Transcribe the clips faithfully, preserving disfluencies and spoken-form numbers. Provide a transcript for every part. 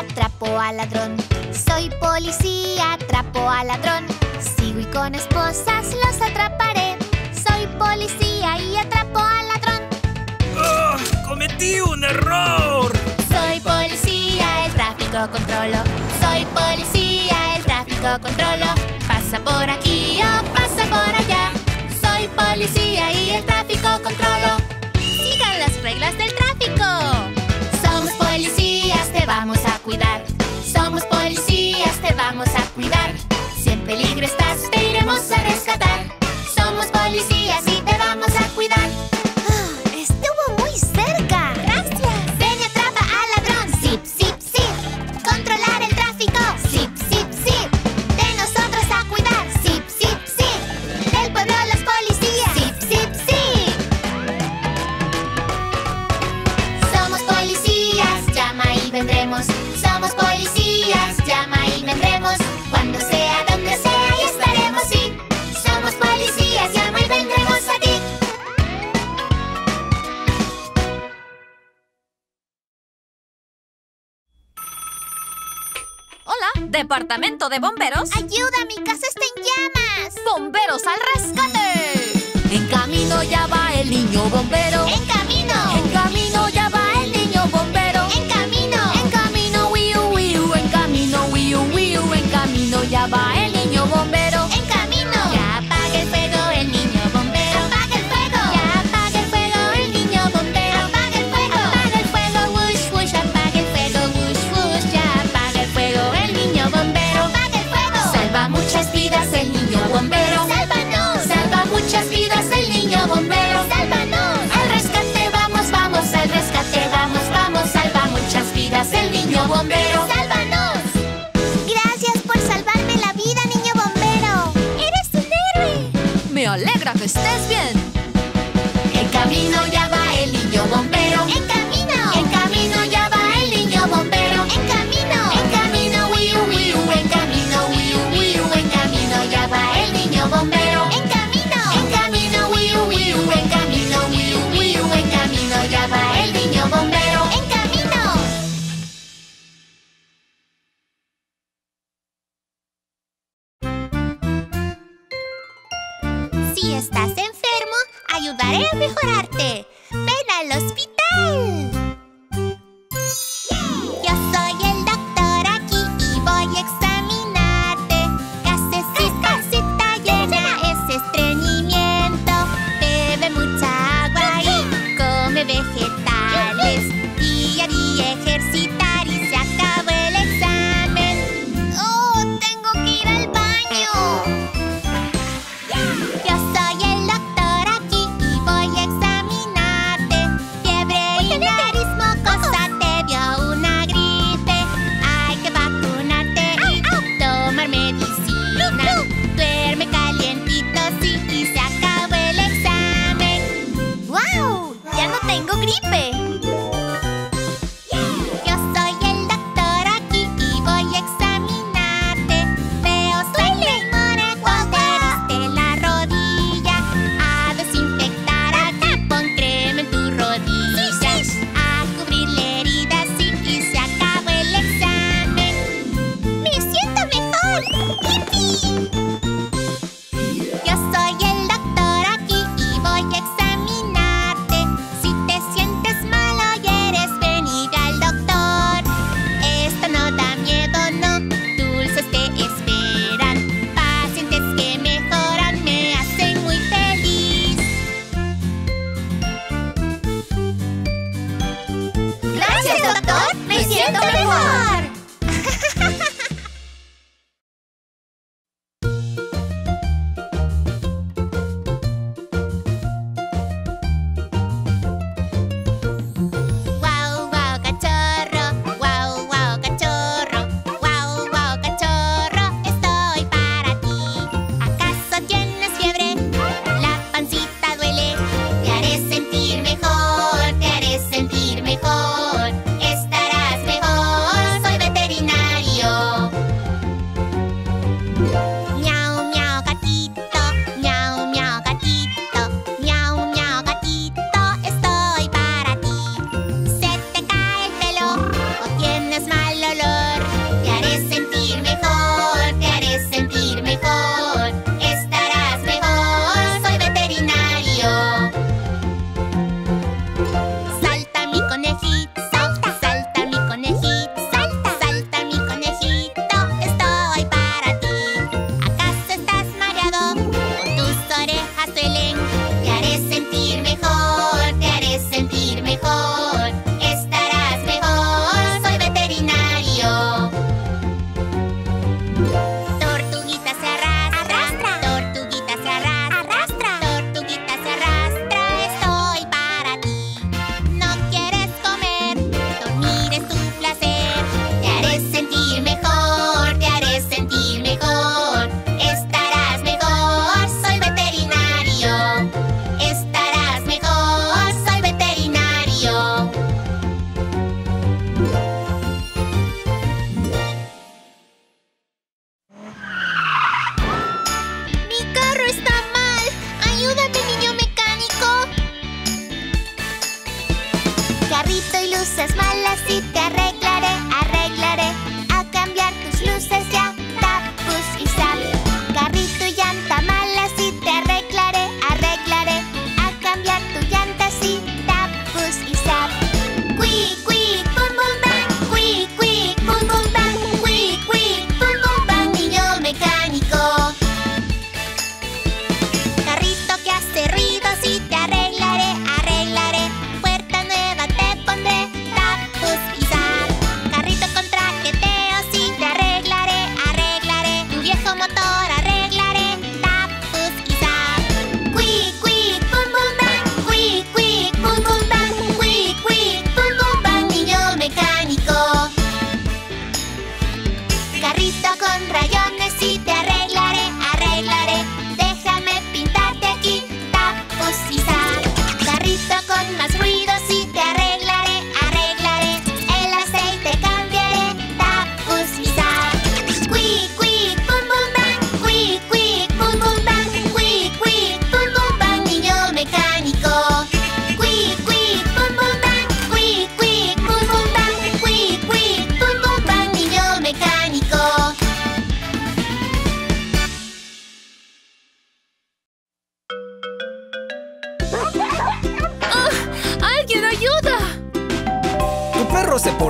atrapo al ladrón. Soy policía, atrapo al ladrón. Sigo y con esposas los atraparé. Soy policía y atrapo al ladrón. ¡Oh! ¡Cometí un error! Soy policía, el tráfico controlo. Soy policía, el tráfico controlo. Pasa por aquí o pasa por allá. Soy policía y el tráfico controlo. Sigan las reglas del tráfico. Somos policías, te vamos a cuidar. Somos policías, te vamos a cuidar. Si en peligro estás, te iremos a rescatar. Somos policías y te vamos a cuidar. Estuvo muy cerca. Gracias. Ven y atrapa al ladrón. Zip, zip, zip. Controlar el tráfico. Zip, zip, zip. De nosotros a cuidar. Zip, zip, zip. Del pueblo los policías. Zip, zip, zip. Somos policías, llama y vendremos. Somos policías, llama y vendremos. Cuando sea, donde sea, y estaremos, sí. Somos policías, llama y vendremos a ti. Hola, Departamento de Bomberos. ¡Ayuda! ¡Mi casa está en llamas! ¡Bomberos al rescate! En camino ya va el niño bombero. ¡En camino! En camino ya va el niño bombero. ¡En camino! En camino, wiu, wiu, en camino, wiu, wiu, en camino ya va el niño bombero. ¡En camino! Ya apaga el fuego el niño bombero. ¡Apaga el fuego! Ya apaga el fuego el niño bombero. ¡Apaga el fuego! Apaga el fuego, wush, wush, apaga el fuego, wush, wush, ya apaga el fuego el niño bombero. ¡Apaga el fuego! Salva muchas vidas el niño bombero. ¡Sálvanos! Salva muchas vidas el niño bombero. ¡Sálvanos! Al rescate vamos, vamos, al rescate vamos, vamos. Salva muchas vidas el niño bombero. ¡Sálvanos! Gracias por salvarme la vida, niño bombero. ¡Eres un héroe! Me alegra que estés bien. En camino ya va el niño bombero. ¡En camino! En camino ya va el niño bombero. ¡En camino! En camino, wiu, wiu, en camino, wiu, wiu, en camino ya va el niño bombero. ¡En camino! En camino, wiu, wiu, en camino, wiu, wiu, en camino ya va el niño bombero. ¡En camino! Si estás enfermo, ayudaré a mejorarte. ¡Ven al hospital! Yo soy el doctor aquí y voy a examinarte. Gasecita, casita llena, es estreñimiento. Bebe mucha agua y come vegetales. Día a día ejercitar y se acabó el examen. ¡Oh, tengo que ir al baño! Yo soy el doctor aquí y voy a examinarte. Fiebre y nariz.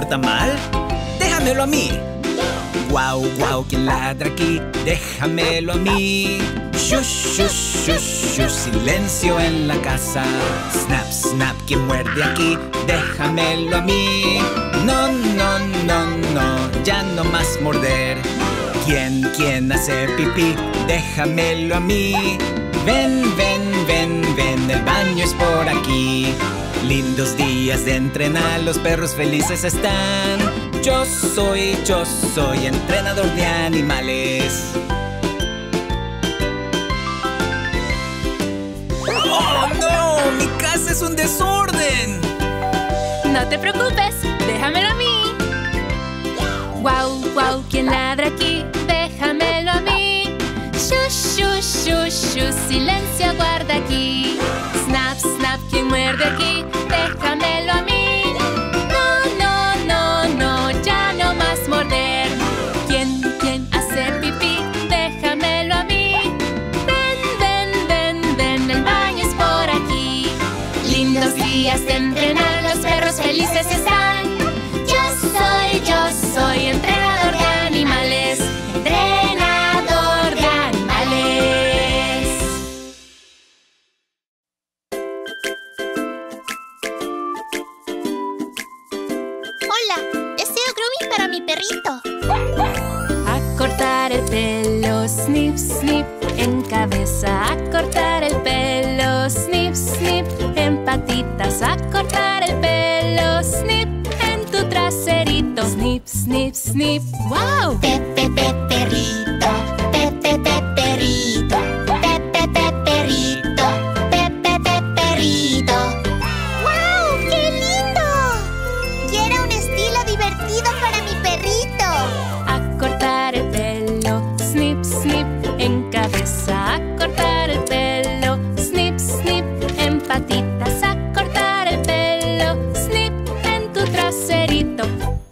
porta mal? ¡Déjamelo a mí! Guau, guau, ¿quién ladra aquí? ¡Déjamelo a mí! Shush, shush, shush, shush, silencio en la casa. Snap, snap, ¿quién muerde aquí? ¡Déjamelo a mí! No, no, no, no, ya no más morder. ¿Quién, quién hace pipí? ¡Déjamelo a mí! Ven, ven, ven, ven, el baño es por aquí. Lindos días de entrenar, los perros felices están. Yo soy, yo soy entrenador de animales. ¡Oh, no! ¡Mi casa es un desorden! No te preocupes, déjamelo a mí. Guau, guau, ¿quién ladra aquí? Déjamelo a mí. Shush, shush, shush, shush, silencio guarda aquí. Snap, snap, ¿quién muerde aquí? Déjamelo a mí. No, no, no, no, ya no más morder. ¿Quién, quién hace pipí? Déjamelo a mí. Ven, ven, ven, ven, el baño es por aquí. Lindos días de entrenar, los perros felices están. Yo soy, yo soy entrenador de animales. Entrenador de animales. Hola, deseo grooming para mi perrito. A cortar el pelo, snip, snip, en cabeza. A cortar el pelo, snip, snip, en patitas. A cortar el pelo, snip, en tu traserito. Snip, snip, snip, wow. Pepe, pe, perrito. Pepe, pe, perrito. Pepe, pe, perrito. Pepe, pe, perrito. ¡Wow! ¡Qué lindo! Quiero un estilo divertido para mi perrito. A cortar el pelo, snip, snip, en cabeza. A cortar el pelo, snip, snip, en patitas. A cortar el pelo, snip, en tu traserito.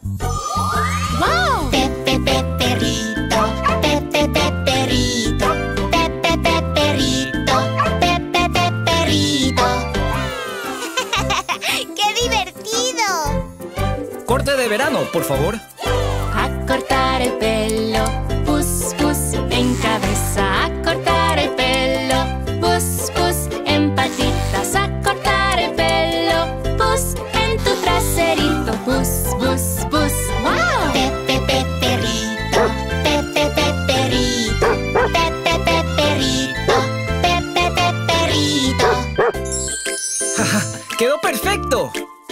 ¡Wow! Pepe, pe, perrito. Pepe, pe, perrito. Pepe, pe, perrito. Pepe, pe, perrito. ¡Qué divertido! Corte de verano, por favor. A cortar el pelo, pus, pus, en cabeza. A cortar el pelo, pus, pus, en patitas. A cortar el pelo, pus, en tu traserito. Pus, pus, pus, wow. Pepe, pe, perrito. Pepe, pe, perrito. Pepe, pe, perrito. Pepe, pe, perrito. ¡Jaja! ¡Quedó perfecto!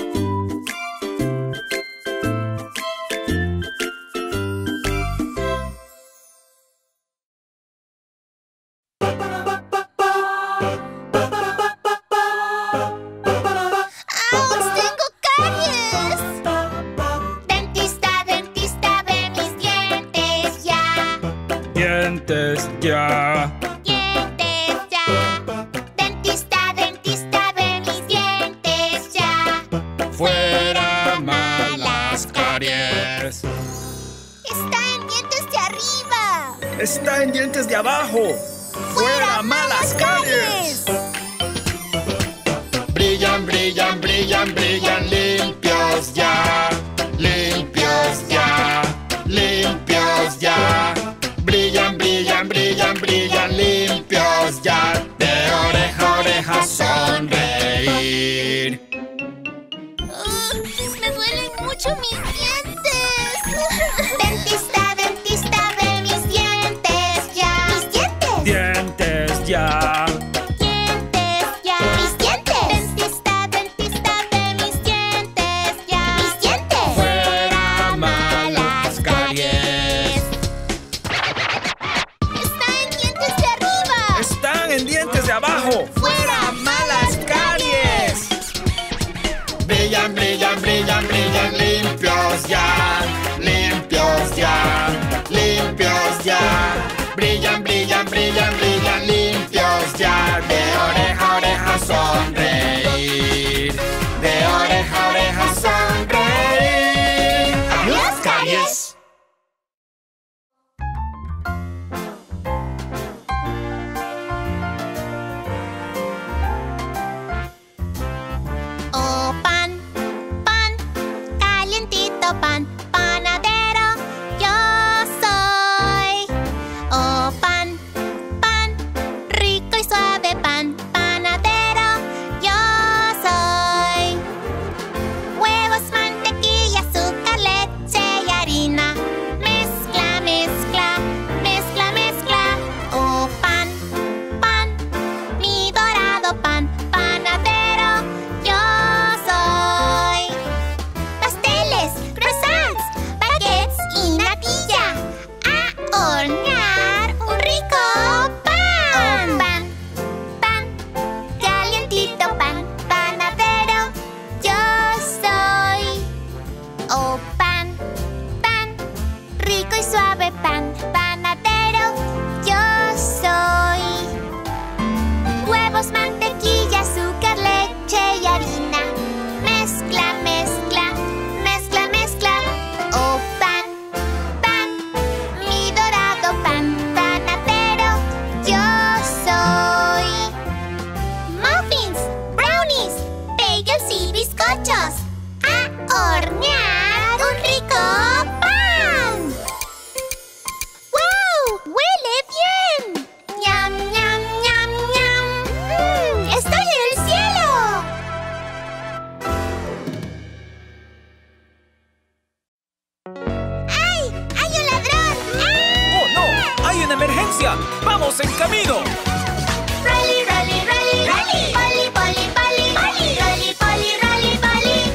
¡Auch! ¡Tengo caries! Dentista, dentista, ve mis dientes ya. Dientes ya. Dientes ya. Dentista, dentista, ve mis dientes ya. Fuera malas caries. Está en dientes de arriba. Está en dientes de abajo. ¡Fuera malas caries! Brillan, brillan, brillan, brillan, limpios ya. Limpios ya. Limpios ya. Brillan, brillan, brillan, brillan, limpios ya. De oreja a oreja sonreír. Uh, me duelen mucho mis dientes. Dentista, dentista, ve mis dientes ya. Mis dientes. Dientes ya. Dientes ya. Mis dientes. Dentista, dentista, ve mis dientes ya. Mis dientes. Fuera malas caries. Está en dientes de arriba. Están en dientes de abajo. ¡Fuera malas caries! Brillan, brillan, brillan, brillan, limpios ya. Limpios ya. ¡Emergencia! ¡Vamos en camino! Rally, rally, rally, rally. Poli, poli, poli, poli. Rally, poli, rally, poli.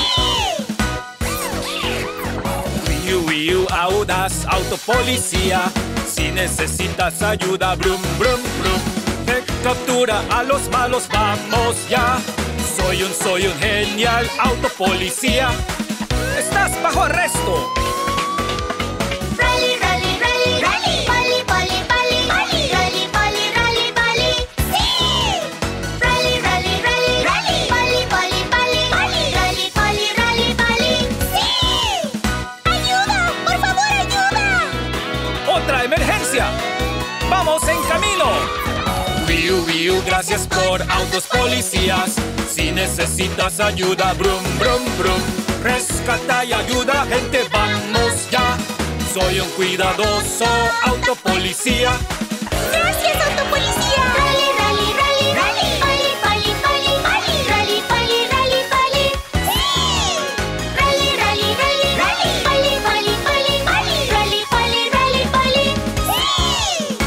¡Sí! Wiu, wiu, audaz, autopolicía. Si necesitas ayuda, brum, brum, brum. Te captura a los malos, vamos ya. Soy un, soy un genial autopolicía. ¡Estás bajo arresto! Rally, rally, rally, rally. Poli, poli, poli, poli. Rally, poli, rally, poli. ¡Sí! Rally, rally, rally, rally. Poli, poli, poli, poli. Rally, poli, rally, poli. ¡Sí! ¡Ayuda! ¡Por favor, ayuda! ¡Otra emergencia! ¡Vamos en camino! Wiu, wiu, gracias por autos policías. Si necesitas ayuda, brum, brum, brum. Rescata y ayuda, gente, vamos ya. Soy un cuidadoso autopolicía. ¡Gracias, autopolicía! Rally, rally, rally, rally. Poli, poli, poli, poli. Rally, poli, rally, poli. ¡Sí! Rally, rally, rally, rally. Poli, poli, poli, poli. Rally, poli, rally, poli. ¡Sí!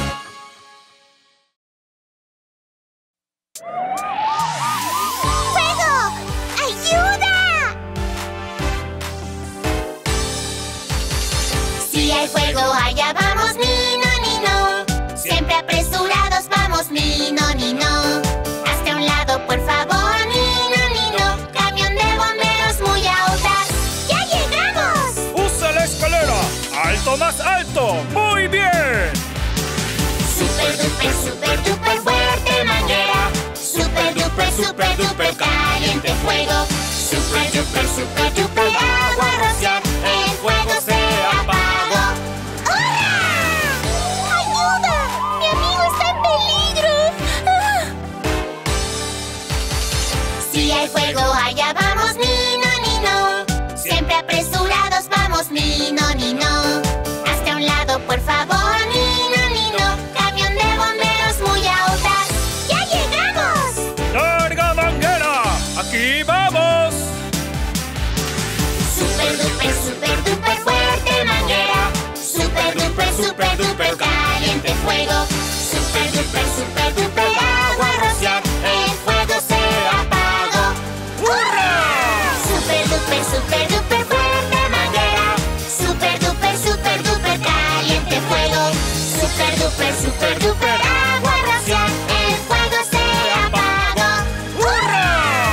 ¡Fuego! ¡Ayuda! Si hay fuego, allá vamos, ni no, ni no. Siempre apresurados vamos, ni no, ni no. Hasta un lado, por favor, ni no, ni no. Camión de bomberos muy audaz. ¡Ya llegamos! ¡Usa la escalera! ¡Alto más alto! ¡Muy bien! Super duper, super duper fuerte manguera. Super duper, super duper caliente fuego. Super duper, super duper agua rociar. El fuego se apagó. ¡Hurra! ¡Ayuda! ¡Mi amigo está en peligro! ¡Ah! Si hay fuego, allá vamos, ni no, ni no. Siempre apresurados vamos, ni no, ni no. Hasta un lado, por favor, ni no, ni no. Camión de bomberos muy audaz. ¡Ya llegamos! ¡Larga manguera! ¡Aquí vamos! Super duper, super duper fuerte manguera. Super duper, super duper caliente fuego. Super duper, super duper agua rociar. El fuego se apagó. ¡Hurra! Super duper, super duper fuerte manguera. Super duper, super duper caliente fuego. Super duper, super duper agua rociar. El fuego se apagó. ¡Hurra!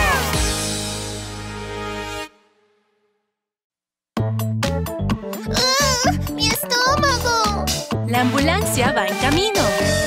¡Ugh! ¡Mi estómago! La ambulancia va en camino.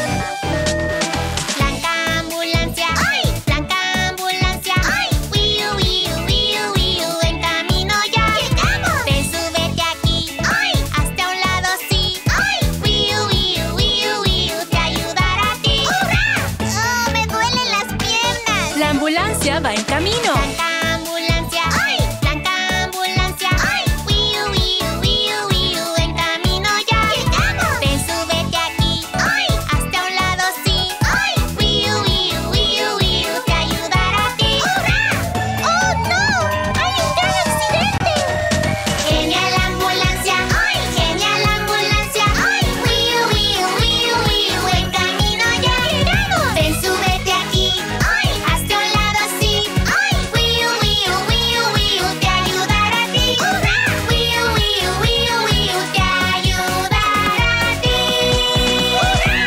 Blanca ambulancia, ¡ay! Blanca ambulancia, ¡ay! Wiu, wiu, wiu, wiu, en camino ya. ¡Llegamos! Te súbete aquí, ¡ay! Hasta un lado sí, ¡ay! Wiu, wiu, wiu, wiu, te ayudará a ti. ¡Hurra! ¡Oh, me duelen las piernas! La ambulancia va en camino. Blanca ambulancia, ¡ay! Blanca ambulancia, ¡ay! Wiu, wiu, wiu, wiu, en camino ya. ¡Llegamos! Te súbete aquí, ¡ay! Hasta un lado sí, ¡ay! Wiu, wiu, wiu, wiu, te ayudará a ti. ¡Hurra! ¡Oh, no! ¡Hay un gran accidente! Genial ambulancia, ¡ay! Genial ambulancia, ¡ay! Wiu, wiu, wiu, wiu, en camino ya. ¡Llegamos! Ven, súbete aquí, ¡ay! Hasta un lado sí, ¡ay! Wiu, wiu, wiu, wiu, te ayudará a ti. ¡Hurra! Wiu, wiu, wiu, wiu, te ayudará a ti. ¡Hurra!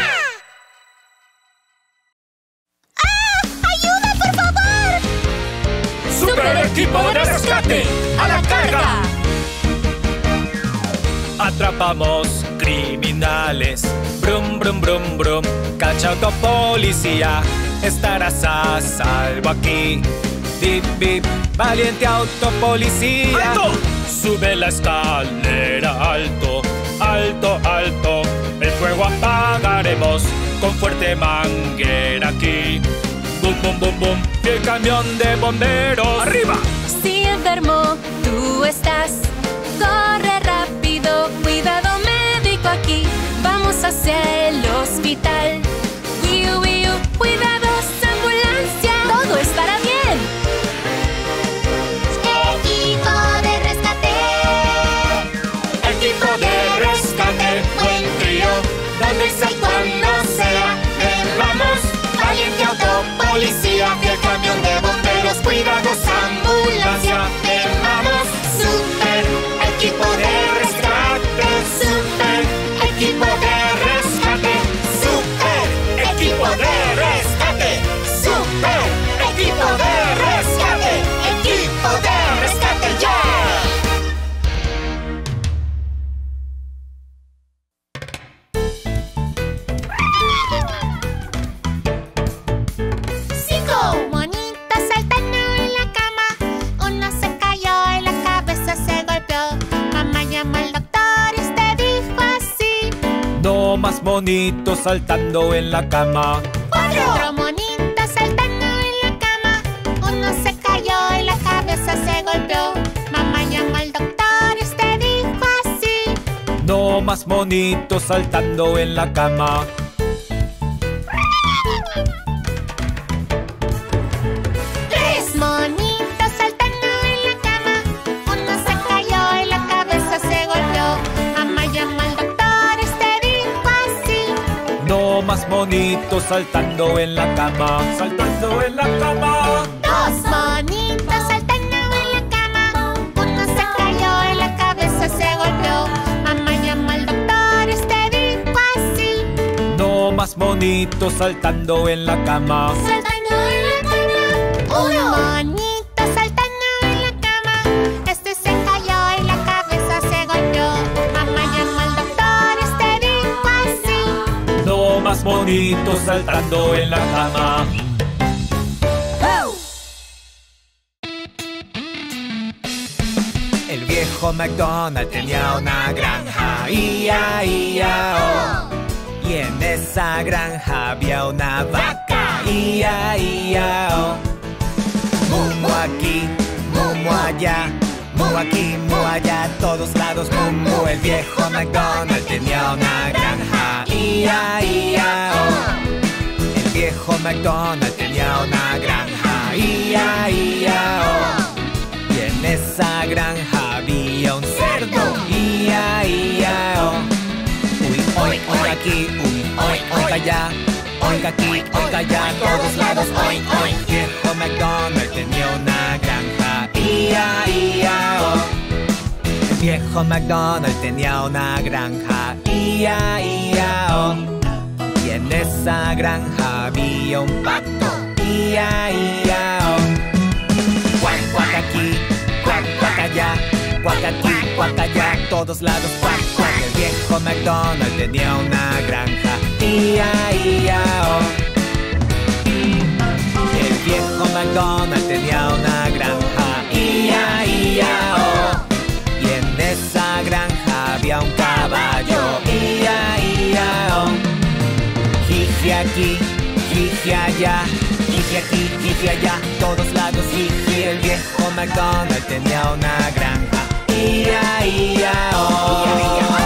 ¡Ah! ¡Ayuda, por favor! ¡Super equipo de rescate! ¡A la carga! Atrapamos criminales. Brum, brum, brum, brum. Cacha autopolicía. Estarás a salvo aquí. Bip, bip. Valiente autopolicía. ¡Alto! Sube la escalera alto. Alto, alto. El fuego apagaremos con fuerte manguera aquí. Bum, bum, bum, bum. Y el camión de bomberos. ¡Arriba! Si enfermo tú estás, corre rápido, cuidado médico aquí. Vamos hacia el hospital. Wiu, wiu, cuidados, ambulancia. Todo estará bien. Equipo de rescate. Equipo de rescate, buen trío. donde sea y cuando sea. Ven, vamos, valiente auto policía, y el camión de bomberos, cuidados, ambulancia. Ven, vamos, super equipo de rescate, super equipo de rescate, super equipo de rescate, super equipo de rescate, equipo de rescate ya. Cinco monitos saltando en la cama. Uno se cayó y la cabeza se golpeó. Mamá llamó al doctor y este dijo así: No más monitos saltando en la cama. Cuatro monitos saltando en la cama. Uno se cayó y la cabeza se golpeó. Mamá llamó al doctor y este dijo así: No más monitos saltando en la cama. Tres monitos saltando en la cama. Uno se cayó y la cabeza se golpeó. Mamá llamó al doctor y este dijo así: No más monitos saltando en la cama. Saltando en la cama. Dos monitos saltando en la cama. Uno se cayó y la cabeza se golpeó. Mamá llamó al doctor y este dijo así: No más monitos saltando en la cama. Saltando en la cama. Un monito saltando en la cama. Este se cayó y la cabeza se golpeó. Mamá llamó al doctor y este dijo así: No más monitos saltando en la cama. El viejo McDonald tenía una granja, ia, ia, oh. Y en esa granja había una vaca, ia, ia, oh. Mumu aquí, mumu allá, mu aquí, mu allá, todos lados mumu. El viejo McDonald tenía una granja, ia, ia, oh. El viejo McDonald tenía una granja, ia, ia, oh. Y en esa granja había un cerdo, ia, ia, oh. Uy, oy, oy aquí, uy, oy, oy allá, oiga aquí, oiga allá, todos lados, oy, oy. Viejo McDonald tenía una granja, ia, ia, oh. El viejo McDonald tenía una granja, ia, ia, oh. Y en esa granja había un pato, ia, ia, oh. Cuac, cuac aquí, cuac, cuac allá, cuac aquí, cuac allá, todos lados, cuac, cuac. El viejo McDonald tenía una granja, ia, ia, oh. El viejo McDonald tenía una granja, ia, ia, oh. Y en esa granja había un caballo, ia, ia, oh. Jiji aquí, jiji allá, jiji aquí, jiji allá, todos lados jiji. El viejo McDonald tenía una granja, ia, ia, oh. Ia, ia, oh.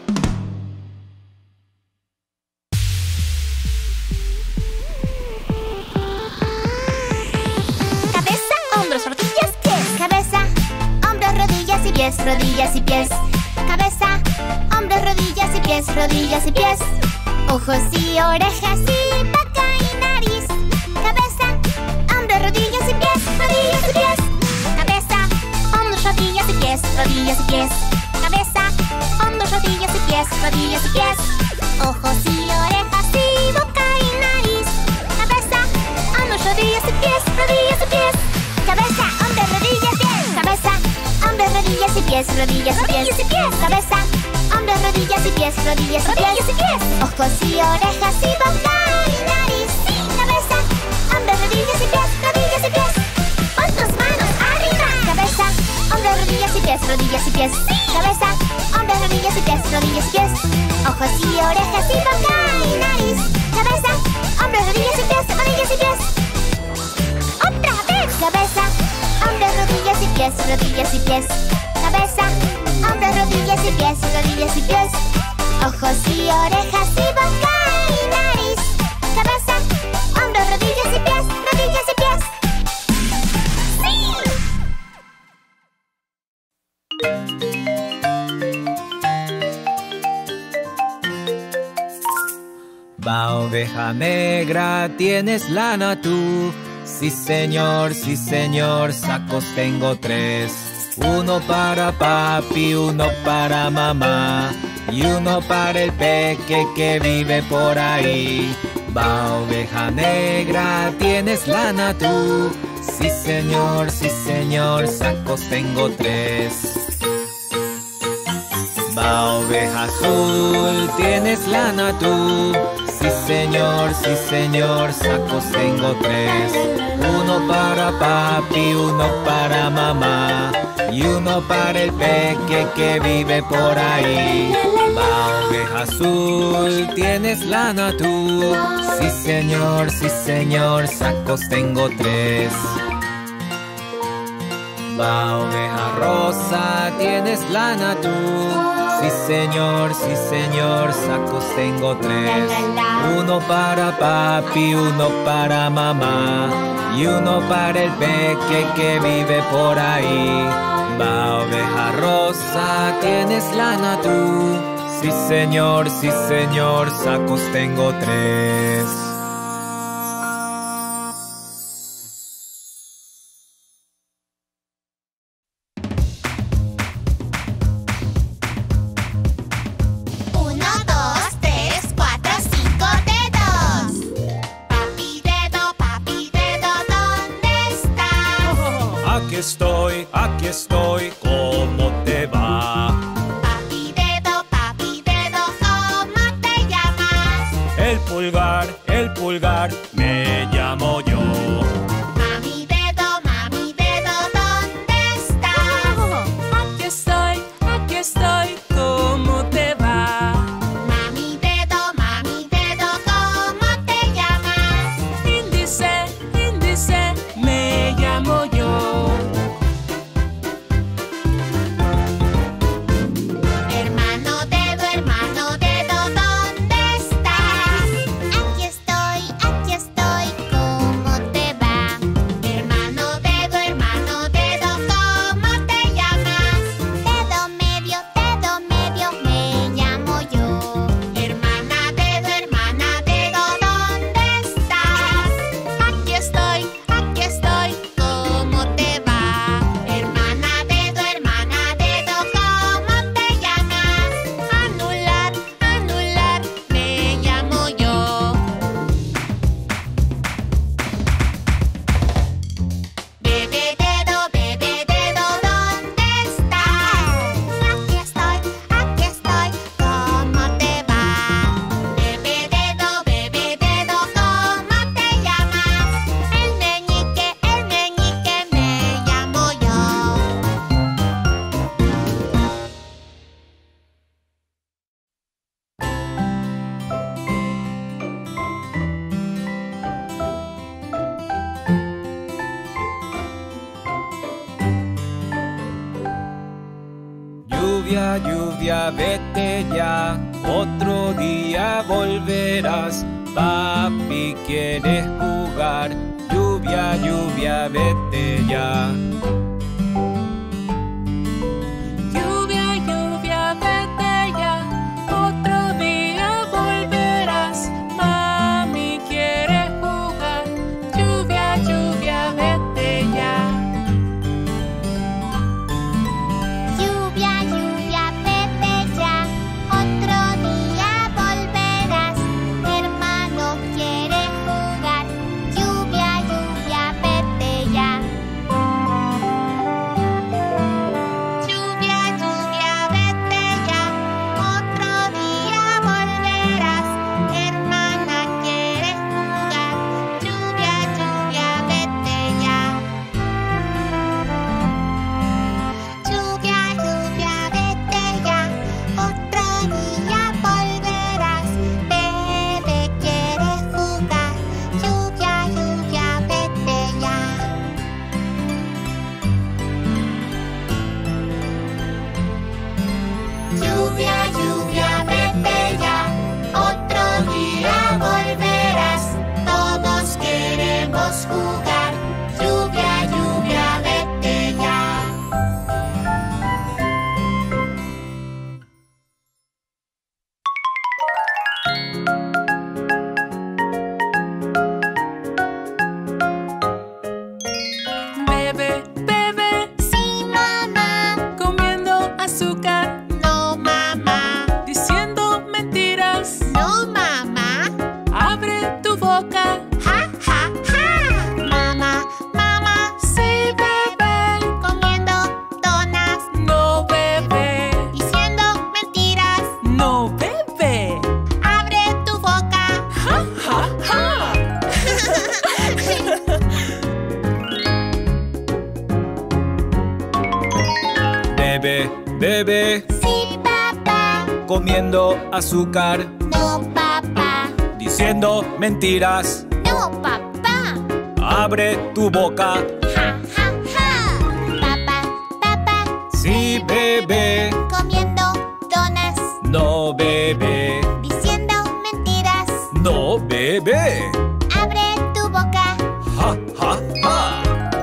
Cabeza, hombros, rodillas, pies. Cabeza, hombros, rodillas y pies. Rodillas y pies. Cabeza, hombros, rodillas y pies. Rodillas y pies. Ojos y orejas y boca y nariz. Cabeza, hombros, rodillas y pies. Rodillas y pies. Cabeza, hombros, rodillas y pies. Rodillas y pies. Cabeza, hombros, rodillas y pies. Rodillas y pies. Ojos y orejas y boca y nariz. Cabeza, hombros, rodillas y pies. Rodillas y pies. Cabeza, hombros, rodillas, pies. Cabeza, hombros, rodillas y pies. Rodillas y pies. Cabeza, hombros, rodillas y pies. Rodillas y pies. Ojos y orejas y boca y nariz. Cabeza, hombros, rodillas y pies. Rodillas y pies. Pon tus manos arriba. Cabeza, hombros, rodillas y pies. Rodillas y pies. Cabeza, hombros, rodillas y pies. Rodillas y pies. Ojos y orejas y boca y nariz. Cabeza, hombros, rodillas y pies. Rodillas y pies. Otra vez. Cabeza, hombros, rodillas y pies. Rodillas y pies. Cabeza, hombros, rodillas y pies. Rodillas y pies. Ojos y orejas y boca y nariz. Cabeza, hombros, rodillas y pies. Rodillas y pies. ¡Sí! Va, oveja negra, ¿tienes lana tú? Sí señor, sí señor, sacos tengo tres. Uno para papi, uno para mamá y uno para el peque que vive por ahí. Va, oveja negra, ¿tienes lana tú? Sí señor, sí señor, sacos tengo tres. Va, oveja azul, ¿tienes lana tú? Sí señor, sí señor, sacos tengo tres. Uno para papi, uno para mamá y uno para el peque que vive por ahí. Va, oveja azul, ¿tienes lana tú? Sí señor, sí señor, sacos tengo tres. Va, oveja rosa, ¿tienes lana tú? Sí señor, sí señor, sacos tengo tres. Uno para papi, uno para mamá y uno para el peque que vive por ahí. Va, oveja rosa, ¿tienes lana tú? Sí señor, sí señor, sacos tengo tres. Aquí estoy, aquí estoy, ¿cómo te va? Papi dedo, papi dedo, ¿cómo te llamas? El pulgar, el pulgar, me llamo yo. Mami dedo, mami dedo, ¿dónde estás? Aquí estoy, aquí estoy, ¿cómo te va? Mami dedo, mami dedo, ¿cómo te llamas? Índice, índice, me llamo yo. Hermano dedo, hermano dedo, ¿dónde estás? Aquí estoy, aquí estoy, ¿cómo te va? Hermano dedo, hermano dedo, ¿cómo te llamas? Dedo medio, dedo medio, me llamo yo. Hermana dedo, hermana dedo, ¿dónde estás? Aquí estoy, aquí estoy, ¿cómo te va? Hermana dedo, hermana dedo, ¿cómo te llamas? Anular, anular, me llamo yo. Bebé dedo, bebé dedo, ¿dónde estás? Aquí estoy, aquí estoy, ¿cómo te va? Bebé dedo, bebé dedo, ¿cómo te llamas? El meñique, el meñique, me llamo yo. Lluvia, lluvia, vete ya, otro día volverás. Papi quiere jugar, lluvia, lluvia, vete ya. Lluvia, lluvia, vete ya, otro día volverás. Mami quiere jugar, lluvia, lluvia, vete ya. Lluvia, lluvia, vete ya, otro día volverás. Hermano quiere jugar, lluvia, lluvia, vete ya. bebé. Sí, papá. Comiendo azúcar. No, papá. Diciendo mentiras. No, papá. Abre tu boca. Ja, ja, ja. Papá, papá. Sí, bebé. Comiendo donas. No, bebé. Diciendo mentiras. No, bebé. Abre tu boca. Ja, ja, ja.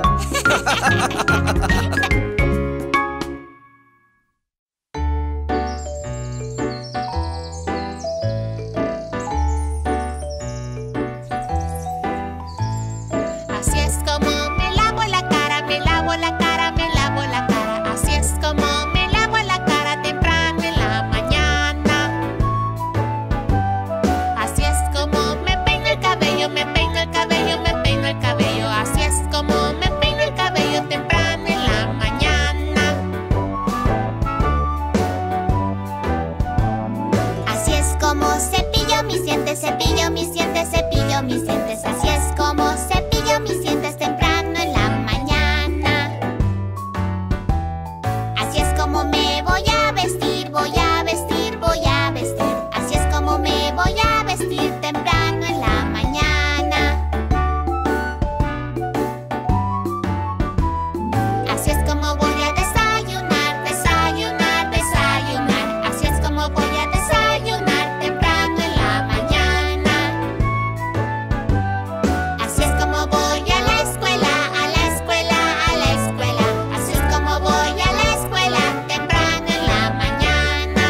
Así es como me lavo la cara, me lavo la cara, me lavo la cara. Así es como me lavo la cara temprano en la mañana. Así es como me peino el cabello, me peino el cabello, me peino el cabello. Así es como me peino el cabello temprano en la mañana. Así es como cepillo mis dientes, cepillo mis dientes, cepillo mis dientes. Así es como cepillo mis dientes temprano en la mañana. Así es como me voy a vestir, voy a vestir, voy a vestir. Así es como me voy a vestir temprano en la mañana. Así es como voy a desayunar, desayunar, desayunar. Así es como voy a desayunar temprano en la mañana. Así es como voy a la escuela, a la escuela, a la escuela. Así es como voy a la escuela temprano en la mañana.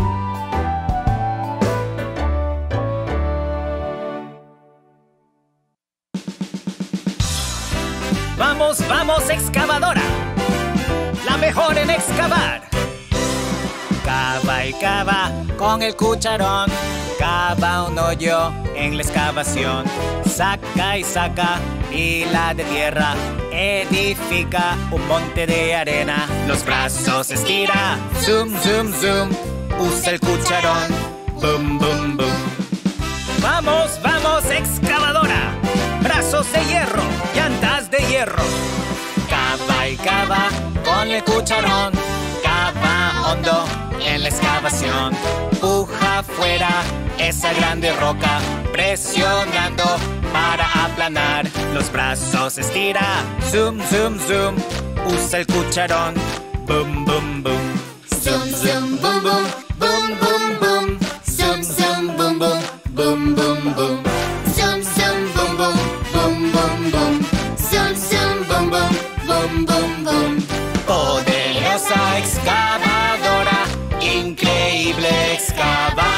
Vamos, vamos, excavadora. La mejor en excavar. Cava y cava con el cucharón. Cava un hoyo en la excavación. Saca y saca pila de tierra. Edifica un monte de arena. Los brazos estira. Zoom, zoom, zoom. Usa el cucharón. Boom, boom, boom. Vamos, vamos, excavadora. Brazos de hierro, llantas de hierro. Cava y cava con el cucharón. Cava hondo en la excavación. Puja fuera esa grande roca, presionando para aplanar. Los brazos estira. Zoom, zoom, zoom. Usa el cucharón. Boom, boom, boom. Zoom, zoom, boom, boom, boom, boom, boom. Zoom, zoom, boom, boom, boom, boom, boom. Zoom, zoom, boom, boom, boom, boom, boom. Zoom, zoom, boom, boom, boom, boom, boom. Poderosa excavadora, increíble excavadora.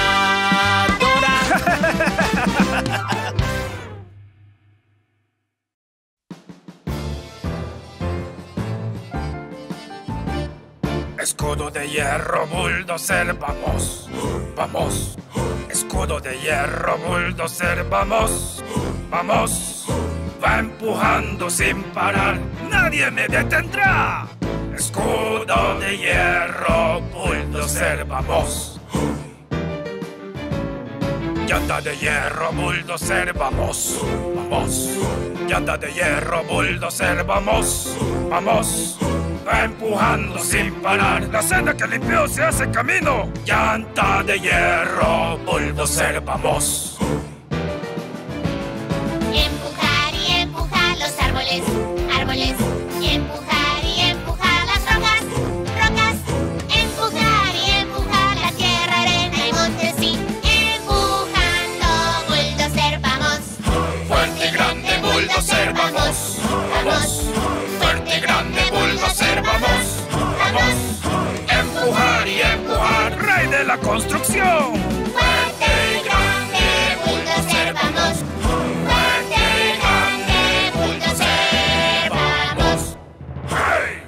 Escudo de hierro, bulldozer, vamos, vamos. Escudo de hierro, bulldozer, vamos, vamos. Va empujando sin parar, nadie me detendrá. Escudo de hierro, bulldozer, vamos. Llanta de hierro, bulldozer, vamos, vamos. Llanta de hierro, bulldozer, vamos, vamos. Va empujando sin parar, la senda que limpió se hace camino. Llanta de hierro, bulldozer, vamos. Empujar y empujar los árboles, árboles. Y empujar y empujar las rocas, rocas. Empujar y empujar la tierra, arena y montes, sí. Empujando, bulldozer, vamos. Fuerte, grande, bulldozer, vamos, vamos. Fuerte, grande, bulldozer, vamos, vamos. Empujar y empujar, rey de la construcción. Fuerte y grande, bulldozer, vamos. Fuerte y grande, bulldozer, vamos. ¡Hey!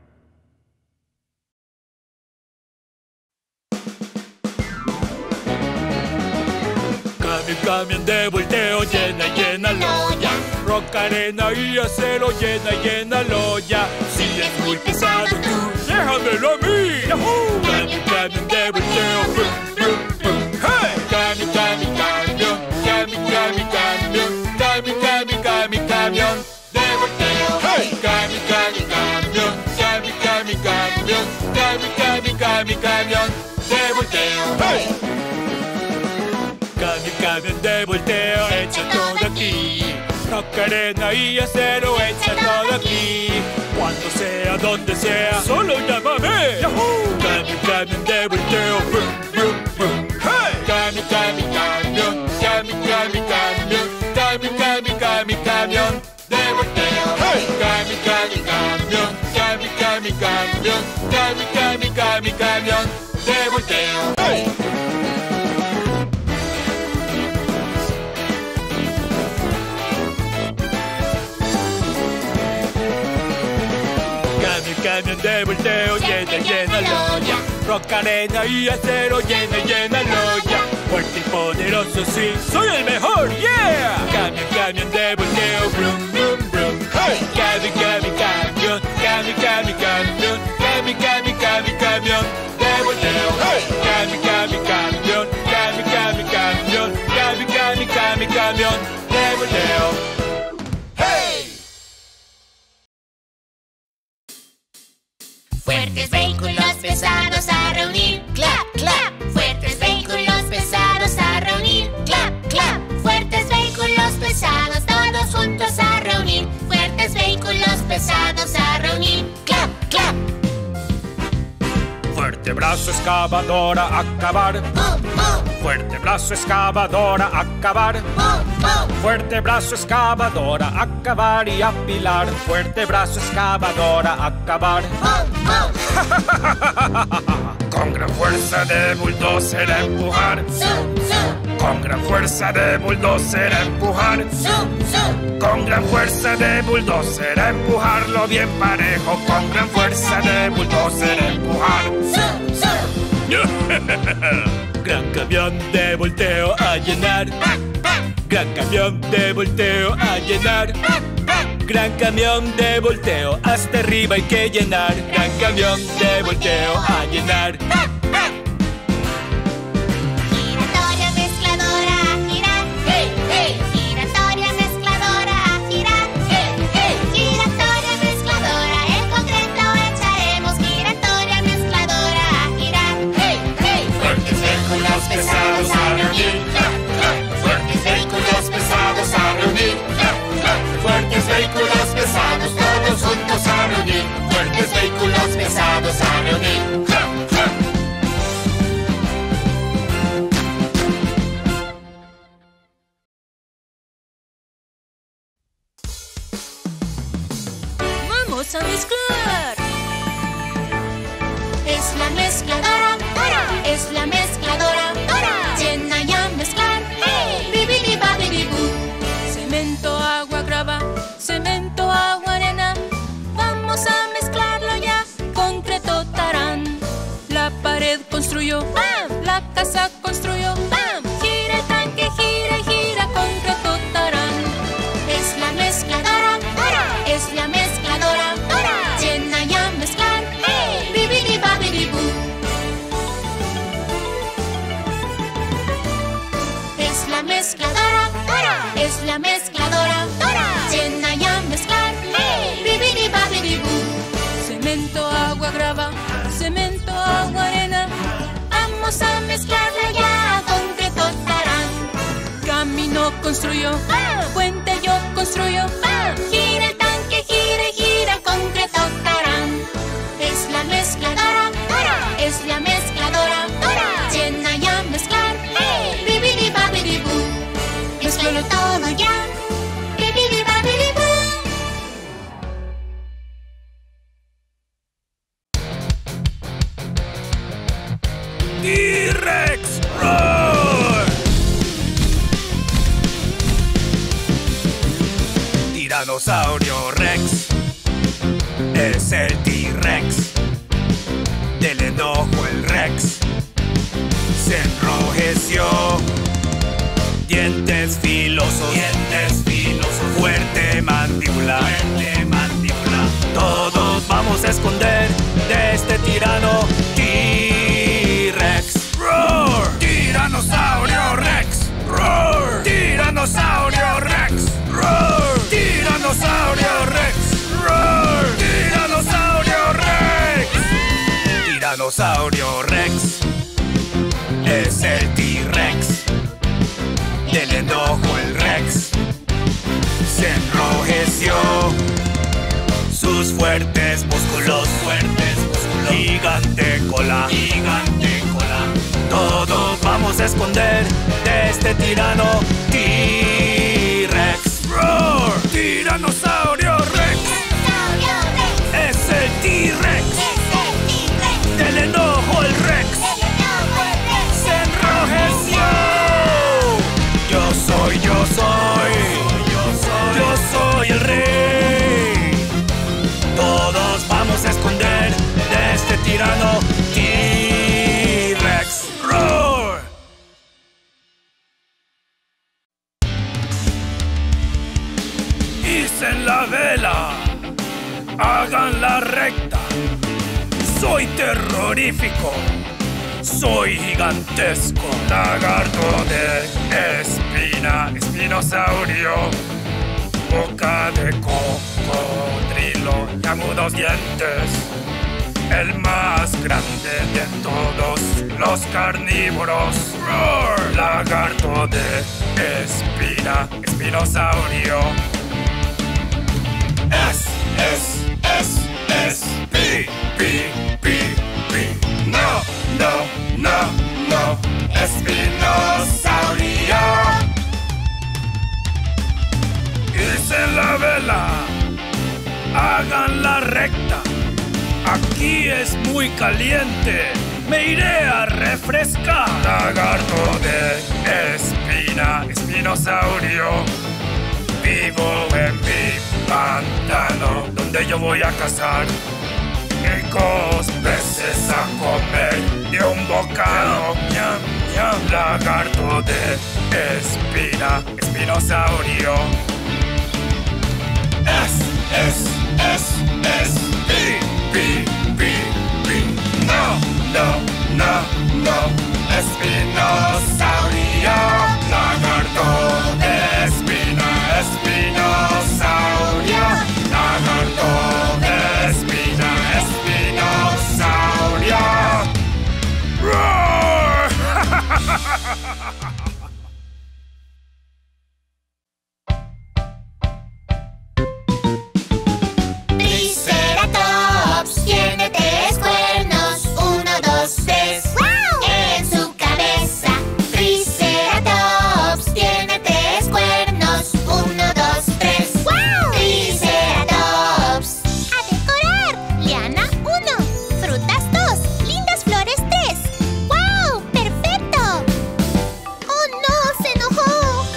Camión, camión de volteo, llena, llena loya. Roca, arena y acero, llena, llena loya. Si es muy pesado tú, déjamelo a mí. ¡Yahoo! Camión, camión de volteo, brum, brum, brum. ¡Hey! Camión, camión, camión, camión, camión, camión. Camión, camión, camión, camión de volteo. ¡Hey! Camión, camión, camión, camión, camión, camión. Camión, camión, volteo. ¡Hey! Camión, camión de volteo, echa todo aquí. Roca, arena y acero, echa todo aquí. Cuando sea, donde sea, solo llámame. ¡Yahoo! Camión, camión de volteo, brum, brum, brum. ¡Hey! Camión, camión, camión, camión, camión, camión, camión, camión, camión, camión de volteo. ¡Hey! Camión, camión, camión, camión, camión, camión, camión, camión, camión, camión de volteo. ¡Hey! Camión de volteo, llena, llena la olla. Roca, arena y acero, llena, llena la olla. Fuerte y poderoso, sí, soy el mejor, yeah. Camión, camión de volteo, brum, brum, brum. Hey. Camión, camión, camión, camión, camión, camión, camión, camión, camión, camión de volteo. Hey. Camión, camión, camión, camión, camión, camión, camión, camión, camión, camión de volteo. Fuertes vehículos pesados a reunir, clap, clap. Fuertes vehículos pesados a reunir, clap, clap. Fuertes vehículos pesados todos juntos a reunir. Fuertes vehículos pesados a reunir, clap, clap. Fuerte brazo excavadora a cavar. Boom, boom, Fuerte brazo excavadora a cavar. boom, boom. Fuerte brazo excavadora a cavar y apilar. Fuerte brazo excavadora a cavar. Boom, boom. Con gran fuerza de bulldozer a empujar. Zoom, zoom, Con gran fuerza de bulldozer a empujar. zoom, zoom. Con gran fuerza de bulldozer a empujarlo bien parejo. Con gran fuerza de bulldozer a empujar. Zoom, zoom. Gran camión de volteo a llenar. Gran camión de volteo a llenar. Gran camión de volteo, hasta arriba hay que llenar. Gran camión de volteo a llenar. Giratoria mezcladora a girar, hey, hey. Giratoria mezcladora a girar, hey, hey. Giratoria mezcladora, en concreto echaremos. Giratoria mezcladora a girar, hey, hey. Fuertes vehículos pesados a reunir, clap, clap. Fuertes vehículos pesados a reunir, clap, clap. Fuertes vehículos pesados todos juntos a reunir. Fuertes vehículos pesados a reunir, clap, clap. ¡Vamos a mezclar! Es la mezcladora, es la mezcladora, llena y a mezclar, hey. Bibidi babidi boo. Cemento, agua, grava, cemento, agua, arena. Vamos a mezclarlo ya, concreto tarán. La pared construyó, ¡bam! La casa construyó, ¡bam! Gira el tanque, gira y gira, concreto tarán. Es la mezcladora, es la mezcladora, llena y a mezclar, hey. Bibidi babidi boo. Es la mezcladora, es la mezcladora, llena y a mezclar, hey. Bibidi babidi boo. Cemento, agua, grava, cemento, agua, arena. Vamos a mezclarlo ya, concreto tarán. Camino construyó, puente yo construyo, Gira el tanque, gira y gira, concreto tarán. Es la mezcladora, es la mezcladora, llena y a mezclar, hey. Bibidi babidi boo. Mezclalo todo ya, bibidi babidi boo. T-Rex Roar. Tiranosaurio Rex es el T-Rex. Del enojo el Rex se enrojeció. Dientes filosos, dientes filosos, fuerte mandíbula, fuerte mandíbula. Todos vamos a esconder de este tirano T-Rex. Roar, Tiranosaurio Rex. Roar, Tiranosaurio Rex. Roar, Tiranosaurio Rex. Roar, Tiranosaurio Rex. Tiranosaurio Rex fuertes músculos, fuertes músculos. Gigante cola, gigante cola. Todos vamos a esconder de este tirano T-Rex. ¡Roar! ¡Tiranosaurio Rex! ¡Tiranosaurio Rex! ¡Es el T-Rex! ¡Es el T-Rex! ¡Del enojo el Rex! ¡Del enojo el Rex! ¡Se enrojeció! Yo soy, yo soy, yo soy, yo soy el rey. Todos vamos a esconder de este tirano T-Rex. ¡Roar! Hicen la vela, hagan la recta. Soy terrorífico, soy gigantesco. Lagarto de espina, espinosaurio. Boca de cocodrilo y agudos dientes. El más grande de todos los carnívoros. ¡Roar! Lagarto de espina, espinosaurio. Es, es, es, es, pi, pi, pi, pi. No, no, no, no, espinosaurio. Hicen la vela, hagan la recta. Aquí es muy caliente, me iré a refrescar. Lagarto de espina, espinosaurio. Vivo en mi pantano, donde yo voy a cazar ricos peces a comer de un bocado. Ñam, ñam. Lagarto de espina, espinosaurio. Es, es, es, es, pi, pi, pi, pi. No, no, no, no, espinosaurio. Lagarto de espina, espinosaurio. Lagarto de espina, espinosaurio. ¡Roar! Triceratops tiene tres cuernos, uno, dos, tres. ¡Wow! En su cabeza. Triceratops tiene tres cuernos, uno, dos, tres. ¡Wow! Triceratops. A decorar. Liana, uno. Frutas, dos. Lindas flores, tres. ¡Wow! ¡Perfecto! ¡Oh, no! ¡Se enojó!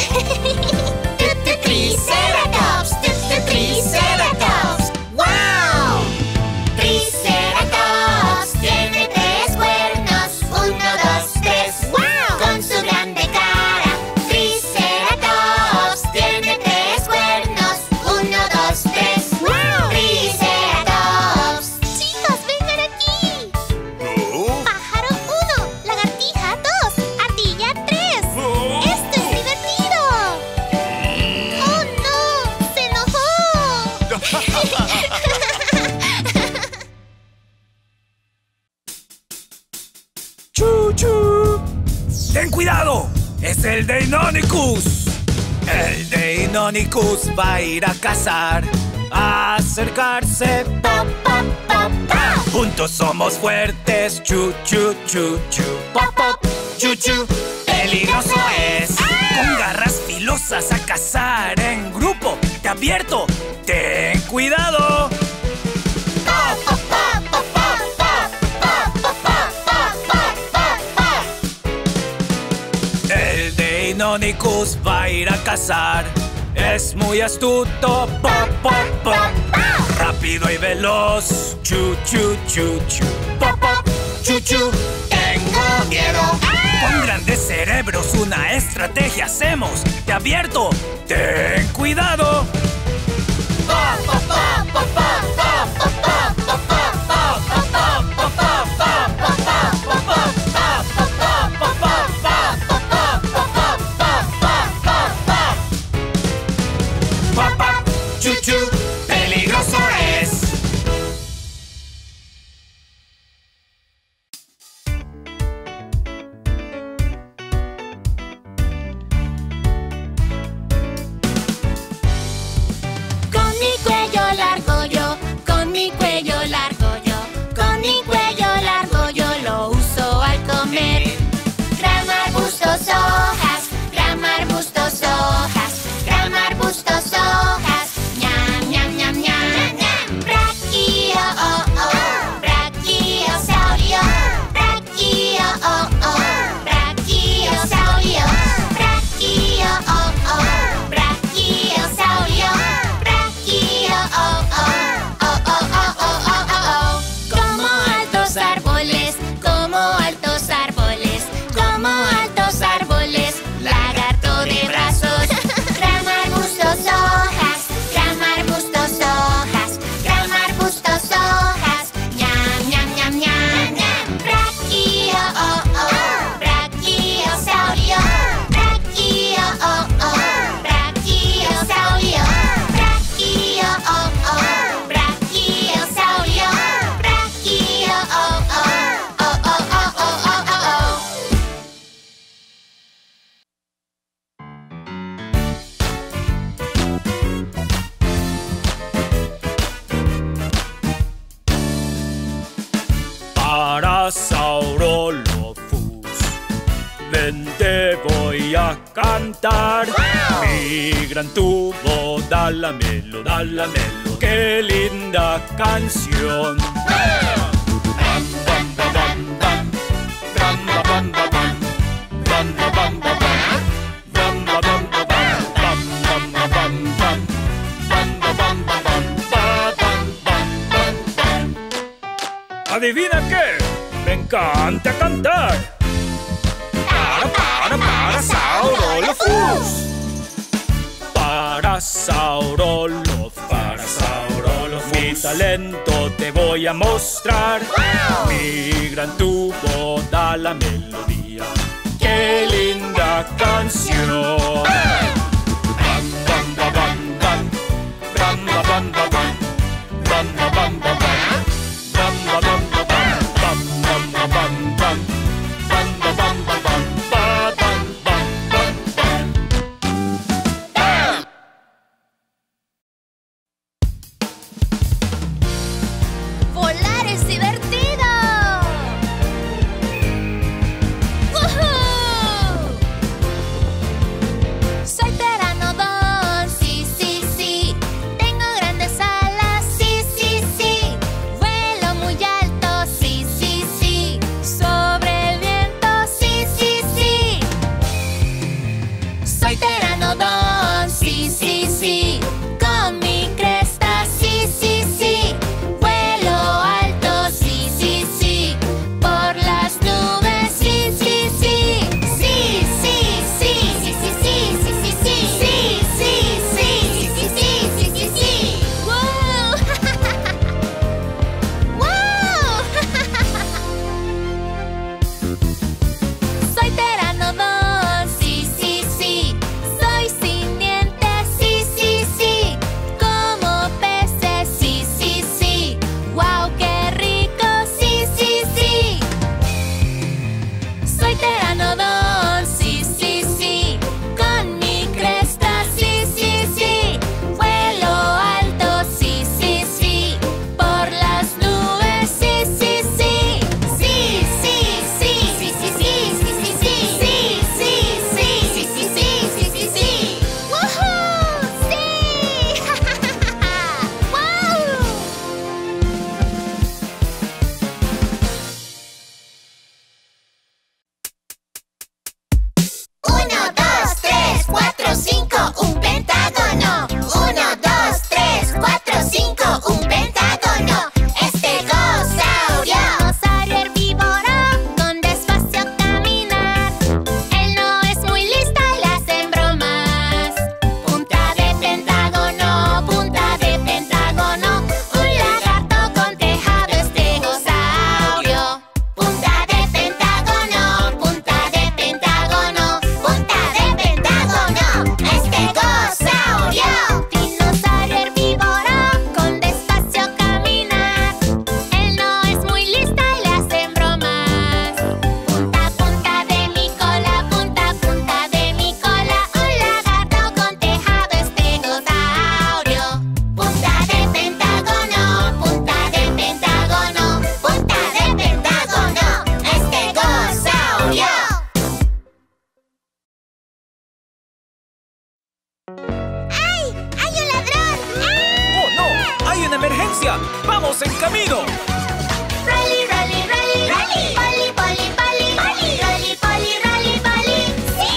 Triceratops, Triceratops. ¡Wow! Triceratops tiene tres cuernos, uno, dos, tres. ¡Wow! Con su grande cara. Triceratops tiene tres cuernos, uno, dos, tres. ¡Wow! Triceratops. Chicos, vengan aquí. Pájaro uno, lagartija dos, ardilla tres. ¡Esto es divertido! ¡Oh, no! ¡Se enojó! ¡Chu, chu! ¡Ten cuidado! ¡Es el Deinonychus! El Deinonychus va a ir a cazar, a acercarse. ¡Pop, pop, pop, pop! Juntos somos fuertes. ¡Chu, chu, chu, chu! ¡Pop, pop! ¡Chu, chu! ¡Peligroso es! Con garras filosas a cazar en grupo. ¡Te advierto! ¡Ten cuidado! El Deinonychus va a ir a cazar. Es muy astuto. Pop, pop, pop. Rápido y veloz. Chu, chu, chu, chu. Pop, pop. Chu, chu. Tengo miedo. Con grandes cerebros una estrategia hacemos. Te advierto. Ten cuidado. Pop, pop, pop, pop, pop, pop, pop, pop, pop. Chuchu, peligroso es. ven, te voy a cantar. ¡Wow! Mi gran tubo, dálamelo, dálamelo. ¡Qué linda canción! ¡Wow! Bam, bam, ba, bam, bam. Bam, ba, bam, ba, bam. Bam, ba, bam, ba, bam. Bam, ba, bam, ba, bam. Bam, bam, ba, bam, bam. Bam, ba, bam, ba, bam. Ba, bam, bam, bam, bam. ¿Adivina qué? Me encanta cantar. Para, para, para, Saurolofus. Para, Saurolof, para, Saurolof. Mi talento te voy a mostrar. ¡Wow! Mi gran tubo da la melodía. ¡Qué linda canción! Bam, bam, ba, bam, bam. Bam, ba, bam, ba, bam. Bam, ba, bam, ba, bam. Bam, ba, bam, ba, bam. Bam, bam, ba, bam, bam. Bam, ba, bam, ba, bam. Ba, bam, bam, bam, bam. ¡Bam! ¡Volar es divertido! ¡Woohoo! Soy Pteranodon, sí, sí, sí. Tengo grandes alas, sí, sí, sí. Vuelo muy alto, sí, sí, sí. Sobre el viento, sí, sí, sí. Soy Pteranodon, sí, sí, sí. Con mi cresta, sí, sí, sí. Vuelo alto, sí, sí, sí. Por las nubes, sí, sí, sí. Sí, sí, sí, sí, sí, sí, sí, sí, sí. Sí, sí, sí, sí, sí, sí, sí, sí. ¡Wow! ¡Wow! Soy Pteranodon, sí, sí, sí. Soy sin dientes, sí, sí, sí. Como peces, sí, sí, sí. ¡Wow, qué rico! Sí, sí, sí. Soy Pteranodon, sí, sí, sí. Con mi cresta, sí, sí, sí. Vuelo alto, sí, sí, sí. Por las nubes, sí, sí, sí. Sí, sí, sí, sí, sí, sí, sí, sí, sí. Sí, sí, sí, sí, sí, sí, sí, sí, sí. ¡Woohoo! ¡Sí! ¡Wow! Uno, dos, tres, cuatro, cinco, un pentágono. Uno, dos, tres, cuatro, cinco, un pentágono. Estegosaurio. Dinosaurio herbívoro con despacio caminar. Él no es muy listo y le hacen bromas. Punta de pentágono, punta de pentágono. Un lagarto con tejado estegosaurio. Punta de pentágono, punta de pentágono, punta de pentágono. Estegosaurio. Dinosaurio herbívoro con despacio caminar. Él no es muy listo y le hacen bromas. Punta, punta de mi cola, punta, punta de mi cola. Un lagarto con tejado estegosaurio. Punta de pentágono, punta de pentágono, punta de pentágono. Estegosaurio. ¡Ay! ¡Hay un ladrón! ¡Oh, no! ¡Hay una emergencia! ¡Vamos en camino! ¡Rolly, rolly, rolly! ¡Rolly! ¡Poli, poli, poli! ¡Poli! ¡Rolly, poli, rolly, poli!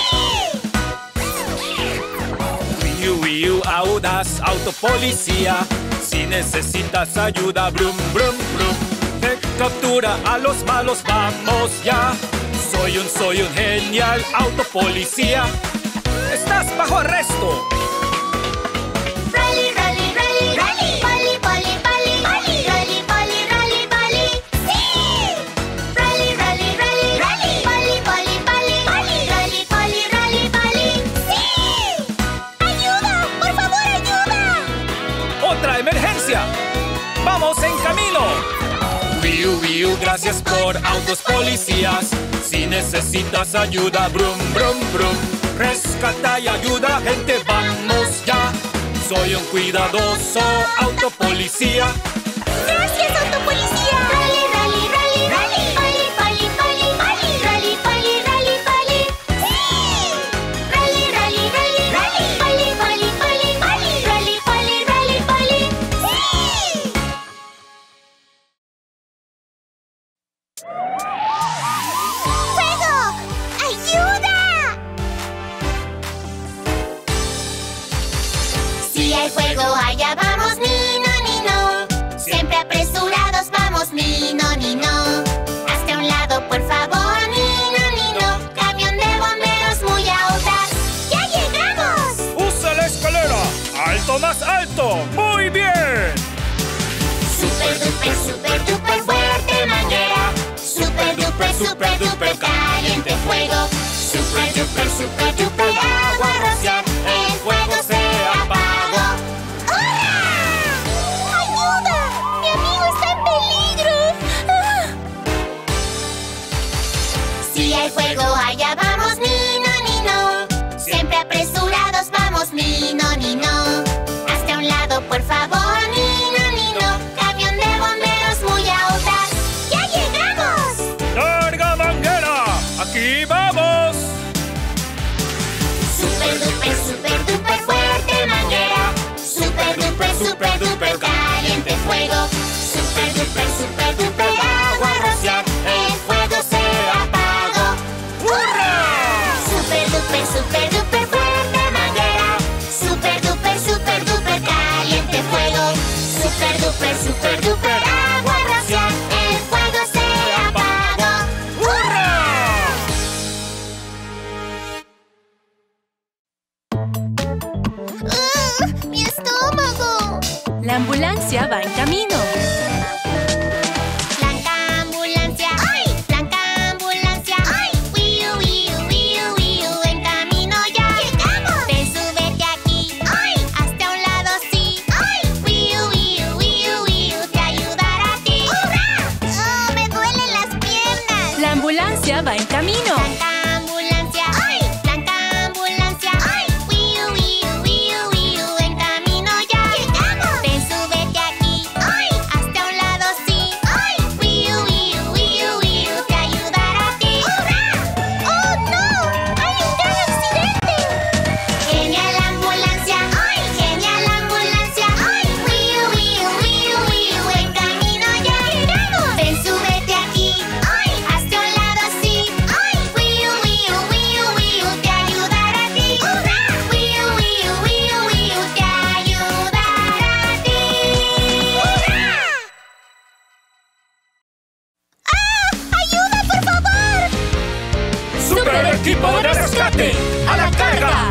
¡Sí! Wiu, wiu, audaz, autopolicía. Si necesitas ayuda, brum, brum, brum. Te captura a los malos, vamos ya. Soy un, soy un genial autopolicía. ¡Estás bajo arresto! ¡Rolly, rolly, rolly! ¡Rolly! ¡Poli, poli, poli! ¡Poli! ¡Rolly, poli, rolly, poli! ¡Sí! ¡Rolly, rolly, rolly! ¡Rolly! ¡Poli, poli, poli! ¡Poli! ¡Rolly, poli, rolly, poli! ¡Sí! ¡Ayuda! ¡Por favor, ayuda! ¡Otra emergencia! ¡Vamos en camino! Wiu, wiu, gracias por autos policías. Si necesitas ayuda, brum, brum, brum. Rescata y ayuda, gente, vamos ya. Soy un cuidadoso autopolicía. ¡Gracias, autopolicía! ¡Rolly, rolly, rolly! ¡Rolly! ¡Poli, poli, poli! ¡Rolly, poli, rolly, poli! hay fuego, allá vamos, ni no, ni no. Siempre apresurados vamos, ni no, ni no. Hasta un lado, por favor, ni no, ni no. Camión de bomberos muy audaz. ¡Ya llegamos! ¡Usa la escalera! ¡Alto más alto! ¡Muy bien! Super duper, super duper fuerte manguera. Super duper, super duper caliente fuego. Super duper, super duper agua rociar. El fuego se apagó. ¡Hurra! ¡Ayuda! ¡Mi amigo está en peligro! ¡Ah! Si hay fuego, allá vamos, ni no, ni no. Siempre apresurados vamos, ni no, ni no. Hasta un lado, por favor, ni no, ni no. Camión de bomberos muy audaz. ¡Ya llegamos! ¡Larga manguera! ¡Aquí vamos! Super duper, super duper fuerte manguera. Super duper, super duper caliente fuego. Super duper, super duper agua rociar. El fuego se apagó. ¡Hurra! Super duper, super duper fuerte manguera. Super duper, super duper caliente fuego. Super duper, super duper agua rociar. El fuego se apagó. ¡Hurra! ¡Ah! ¡Mi estómago! La ambulancia va en camino. Blanca ambulancia, ¡ay! Blanca ambulancia, ¡ay! Wiu, wiu, wiu, wiu, en camino ya. ¡Llegamos! Ven, súbete aquí, ¡ay! Hasta un lado sí, ¡ay! Wiu, wiu, wiu, wiu, te ayudará a ti. ¡Hurra! ¡Oh, me duelen las piernas! La ambulancia va en camino. Blanca ambulancia, ¡ay! Blanca ambulancia, ¡ay! Wiu, wiu, wiu, wiu, en camino ya. ¡Llegamos! Ven, súbete aquí, ¡ay! Hasta un lado sí, ¡ay! Wiu, wiu, wiu, wiu, te ayudará a ti. ¡Hurra! ¡Oh, no! ¡Hay un gran accidente! Genial ambulancia, ¡ay! Genial ambulancia, ¡ay! Wiu, wiu, wiu, wiu, en camino ya. ¡Llegamos! Ven, súbete aquí, ¡ay! Hasta un lado sí, ¡ay! Wiu, wiu, wiu, wiu, te ayudará a ti. ¡Hurra! Wiu, wiu, wiu, wiu, te ayudará a ti. ¡Hurra! ¡Ah! ¡Ayuda, por favor! ¡Super equipo de rescate! ¡A la carga!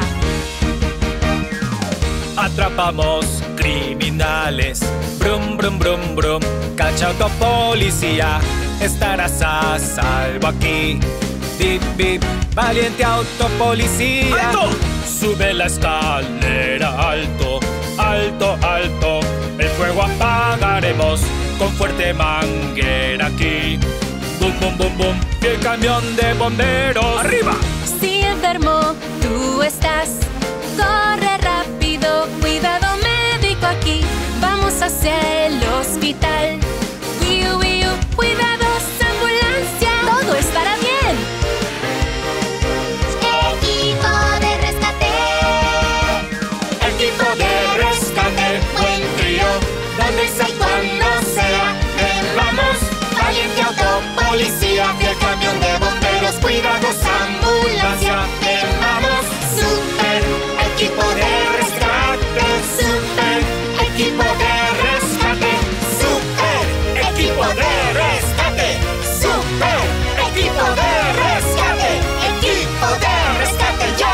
Atrapamos criminales. Brum, brum, brum, brum. Cacha auto policía. Estarás a salvo aquí. Bip, bip. Valiente auto policía. ¡Alto! Sube la escalera alto, alto, alto. El fuego apagaremos con fuerte manguera aquí. Bum, bum, bum, bum. Y el camión de bomberos. ¡Arriba! Si enfermo tú estás, corre rápido, cuidado médico aquí. Vamos hacia el hospital. Wiu, wiu, cuidados, ambulancia. Todo estará bien. Equipo de rescate. Equipo de rescate, buen trío. Donde sea y cuando sea, ven, vamos. Valiente auto policía, fiel camión de bomberos, cuidados ambulancia. Ven, vamos. Super equipo de rescate, super equipo de rescate, super equipo de rescate, super equipo de rescate, equipo de rescate ya.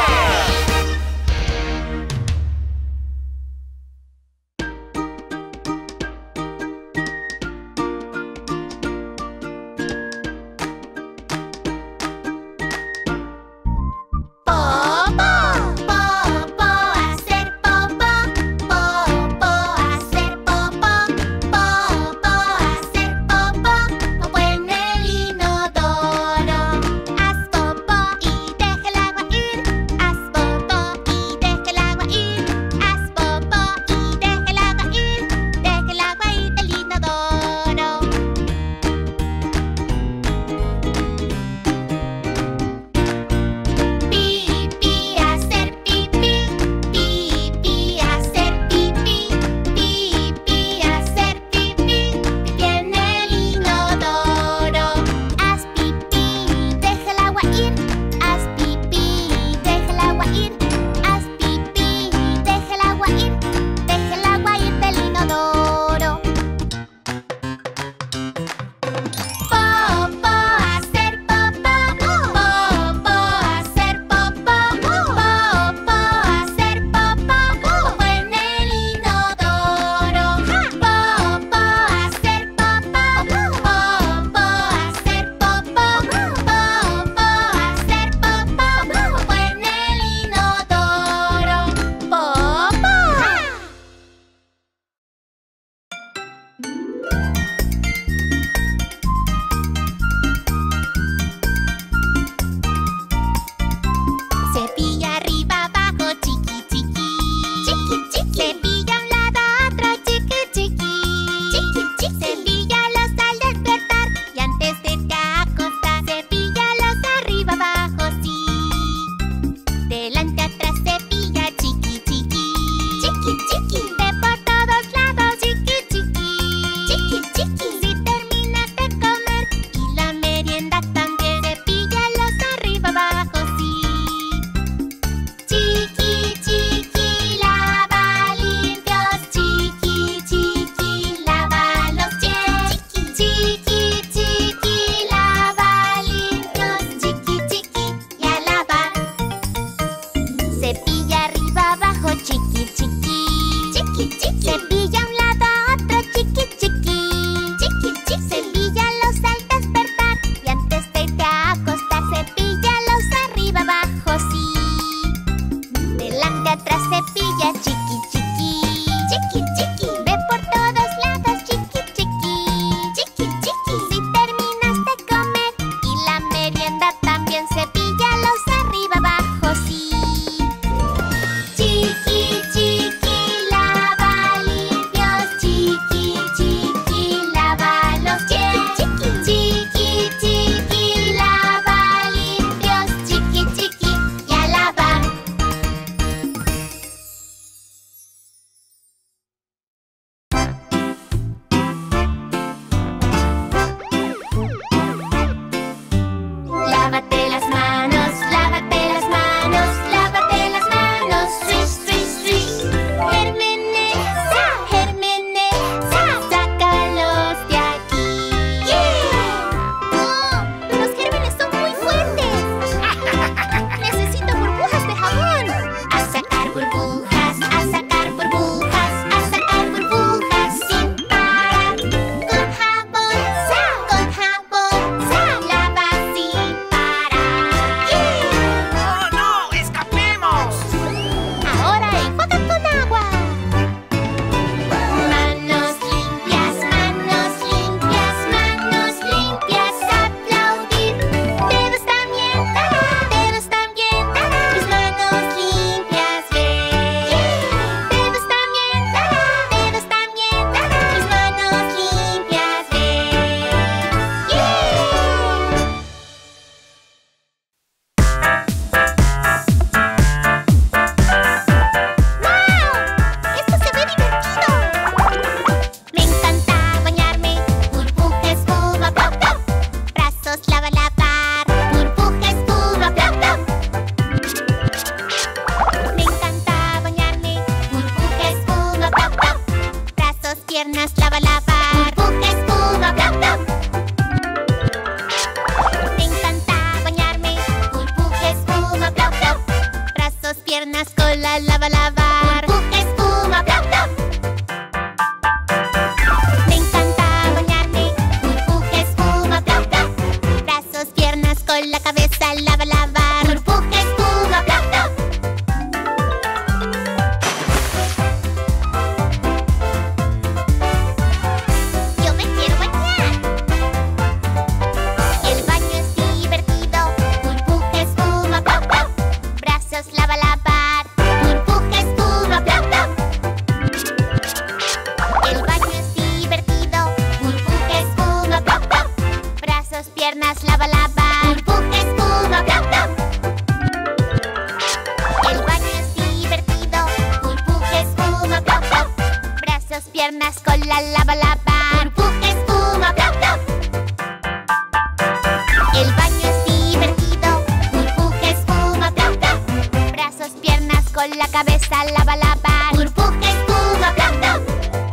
con la cabeza, lava, lava. Burbuja, espuma, plop, plop.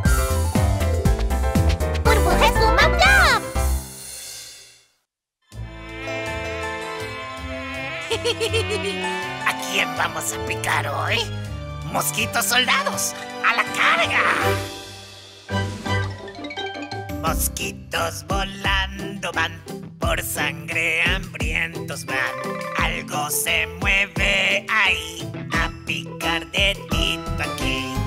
Burbuja, espuma, plop. ¿A quién vamos a picar hoy? ¡Mosquitos soldados! ¡A la carga! Mosquitos volando van, por sangre hambrientos van. Algo se mueve ahí, a picar dedito aquí.